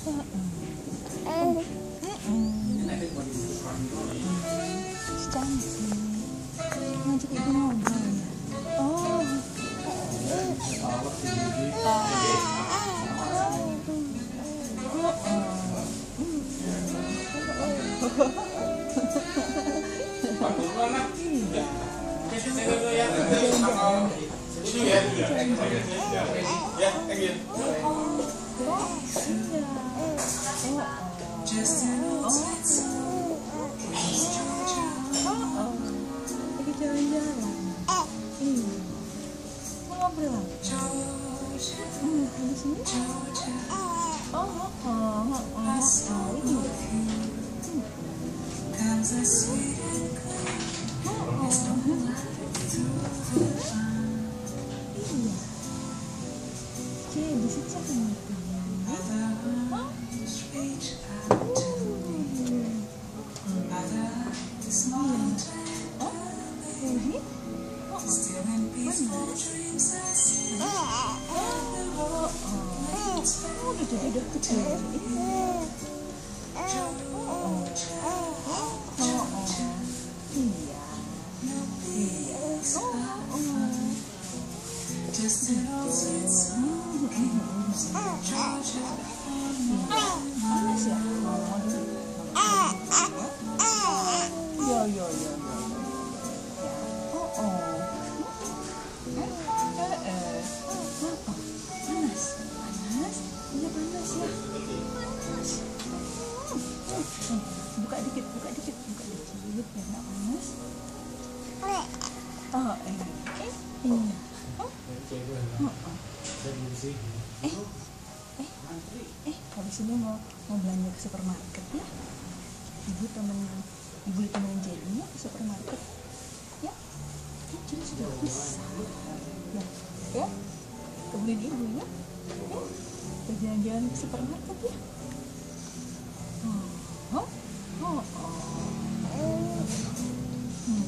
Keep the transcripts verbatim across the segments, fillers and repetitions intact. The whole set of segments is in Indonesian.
Cantik. Ngajak ibu ngobrol ya. Oh. Jalan-jalan. Iya. Mau ngobrol apa? Hmm, di sini? Oh, oh, oh, oh, oh, oh, ini. Iya. Oke, bisa cakap. Udah jadi udah kecil. Oh, oh, oh, iya, iya. Oh, oh. Panas ya? Yo yo yo. Oh, oh. Panas, panas, iya panas ya, panas. Buka dikit, buka dikit, buka dikit, biar nggak panas. Oh, eh, eh, iya. Oh, oh, oh. Eh, eh, eh, habis ini mau mau belanja ke supermarket ya? Ibu temen, ibu temen Jenny ke supermarket, ya? Jadi sudah bisa, ya, ya? Kemudian ibu ya, ya jalan-jalan ke supermarket ya. Oh, oh, oh, oh. Hmm.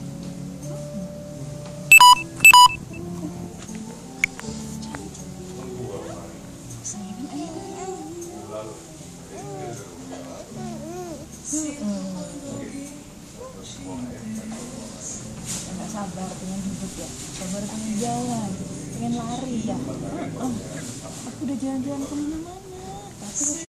Sayang ayah. Nggak sabar pengen hidup ya, sabar pengen jalan, pengen lari ya. Oh, aku udah jalan-jalan kemana-mana, tapi